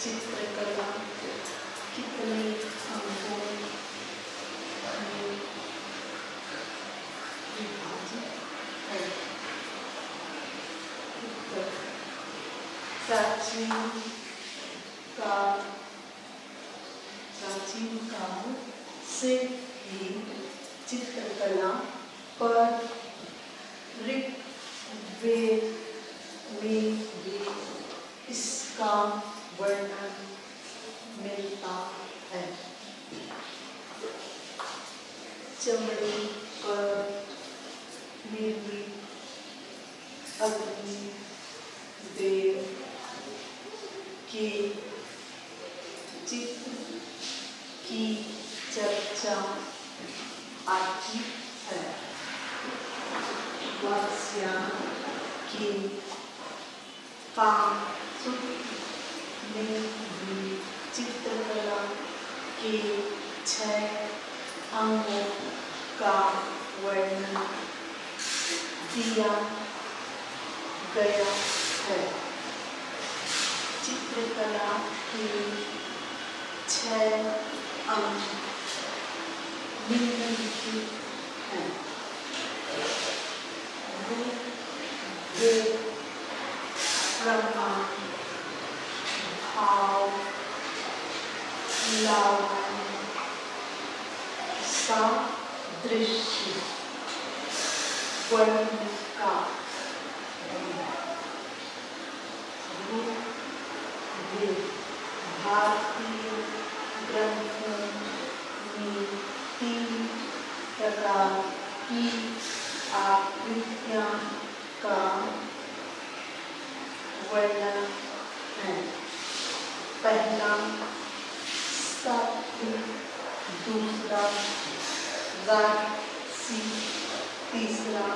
चित्रकला कितने अंगों में विभाजित है? उत्तर प्राचीन काल से ही चित्रकला पर ऋग्वेद में भी इसका वर्णन मिलता है। चमड़े पर निर्मित अग्नि देव के चित्र की चर्चा आती है। वात्स्यायन के कामसूत्र में भी चित्रकला के 6 अंगों का वर्णन दिया गया है। चित्रकला के 6 अंग निम्नलिखित हैं। रूप, प्रमाण, भाव, लावण्य, सादृश्य, वर्णिका। भारतीय ग्रंथों में 3 प्रकार की आकृतियां का वर्णन है। पहला सात्विक, दूसरा राजसी, तीसरा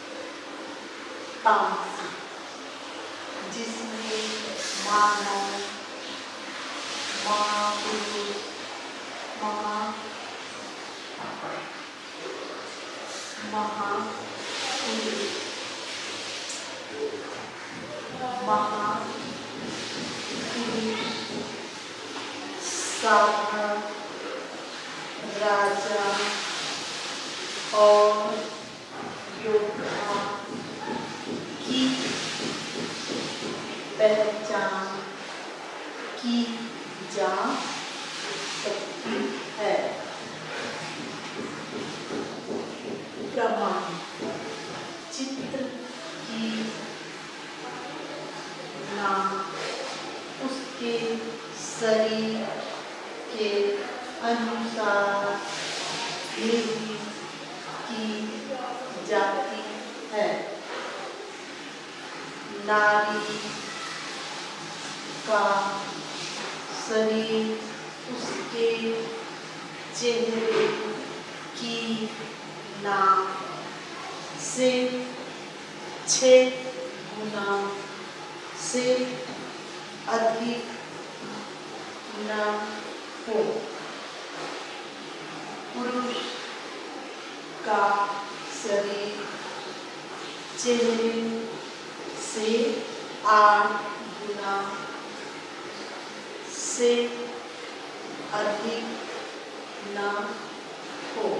तामसिक, जिसमें मानव, महापुरुष, साधक, राजा और योद्धा की पहचान की जा सकती है। प्रमाण, चित्र की नाम उसके शरीर के अनुसार निर्मित की जाती है। नारी का शरीर उसके चेहरे की नाप से 6 गुना से अधिक न हो। पुरुष का शरीर चेहरे से 8 गुना से अधिक न हो।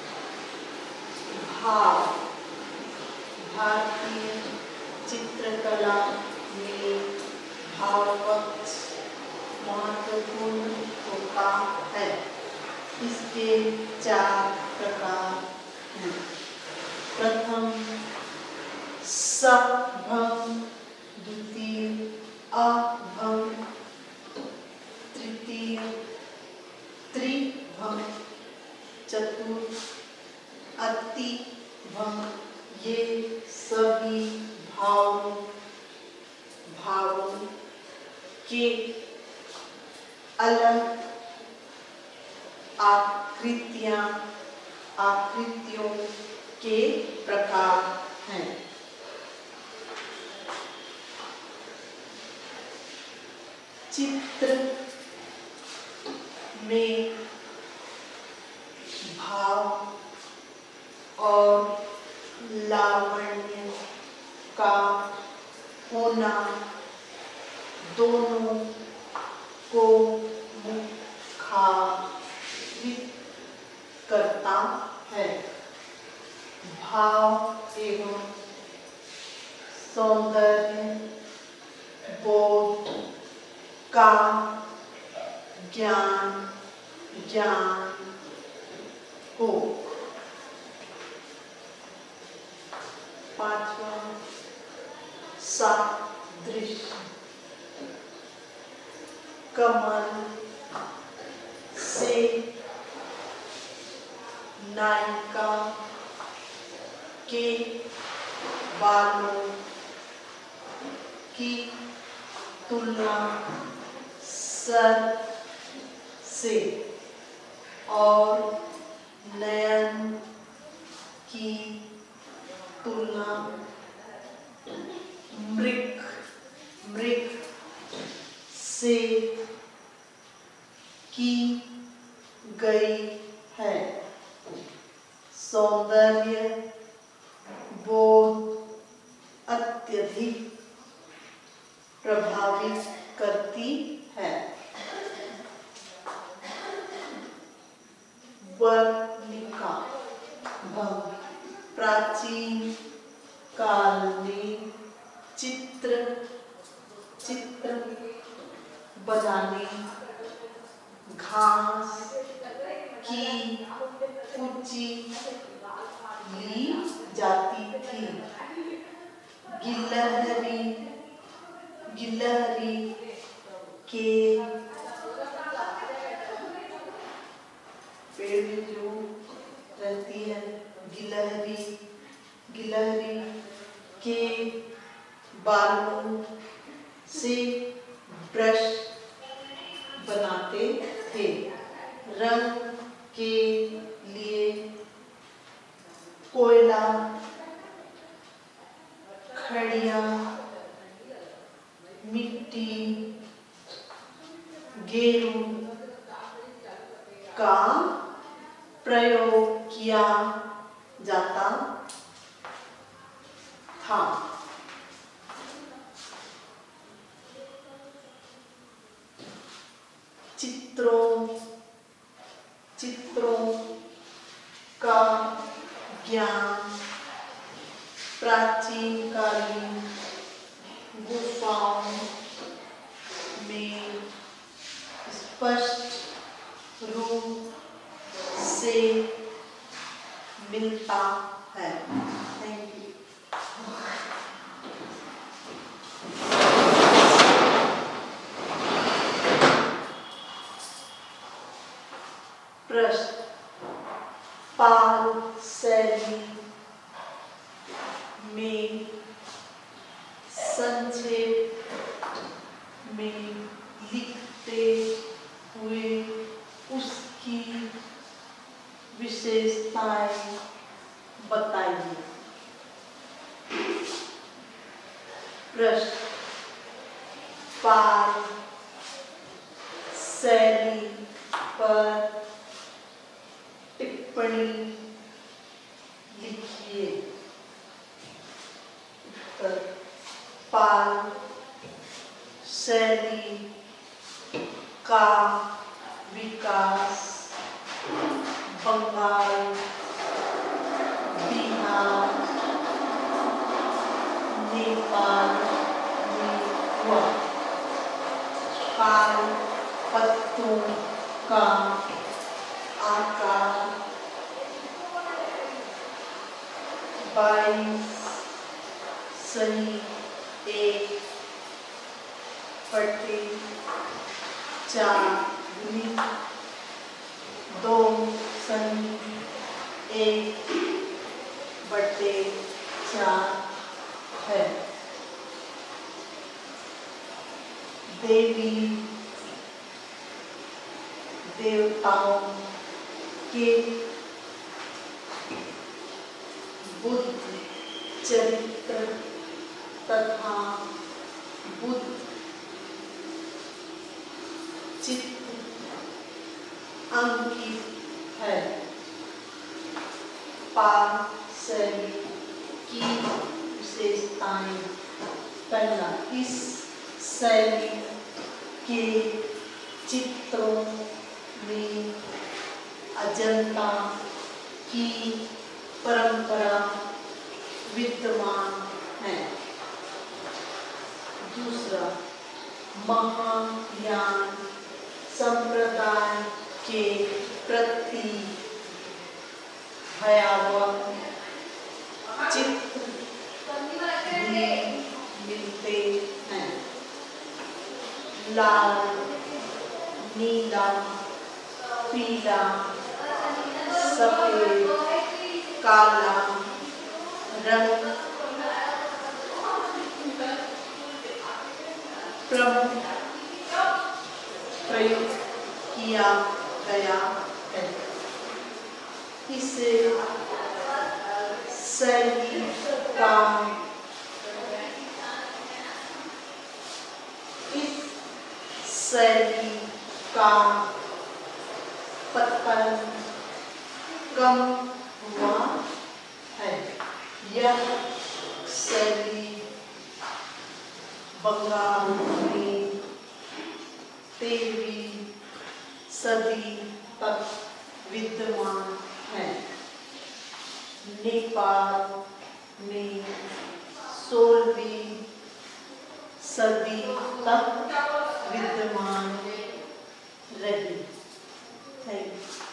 भाव, भारतीय चित्रकला में भाव पक्ष महत्वपूर्ण होता है। इसके 4 प्रकार हैं। प्रथम सभंग, द्वितीय अभंग, तृतीय त्रिभंग, चतुर्थ अतिभंग। ये सभी भावों के अलग आकृतियों के प्रकार हैं। चित्र में भाव और लावण्य का होना दोनों को मुखारित करता है। भाव एवं सौंदर्य बोध का ज्ञान हो। पांचवा सादृश्य कमल से नायिका के बालों की तुलना सर से और नयन की तुलना मृग से की गई है। सौंदर्य बोध अत्यधिक प्रभावित करती है। वर्णिका प्राचीन काल में चित्र बनाने घास की कुची ली जाती थी। गिलहरी के पेड़ में जो रहती है गिलहरी के बालों से ब्रश बनाते थे। रंग के लिए कोयला खड़िया मिट्टी गेरू का प्रयोग किया जाता था। चित्रों का ज्ञान प्राचीन कालीन गुफाओं में स्पष्ट रूप से मिलता है। Thank you. प्रश्न पाल शैली में संक्षेप में लिखते हुए उसकी विशेषताएं बताइए। प्रश्न पाल शैली पर टिप्पणी लिखिए। पाल शैली का विकास बंगाल, बिहार, नेपाल में हुआ। पाल पत्तों का आकार 22/1/1/4 है। देवी देवताओं के बुद्ध चरित्र तथा बुद्ध चित्र अंकित है। पाल शैली की विशेषताएं। पहला, इस शैली के चित्रों में अजंता की परंपरा विद्यमान है। दूसरा, महायान संप्रदाय के प्रति भयावह चित्र भी मिलते हैं। लाल, नीला, पीला, सफेद, काला रंग प्रयुक्त किया गया है। इसे शैली का पतन कम हुआ है। यह शैली बंगाल में 13वीं सदी तक विद्यमान है। नेपाल में 16वीं सदी तक विद्यमान रही। Thank you.